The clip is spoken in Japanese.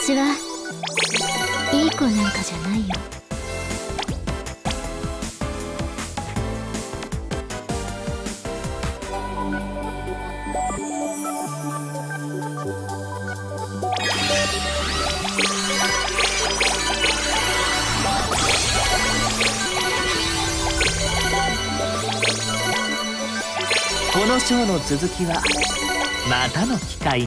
私はいい子なんかじゃないよ。 このショーの続きはまたの機会に。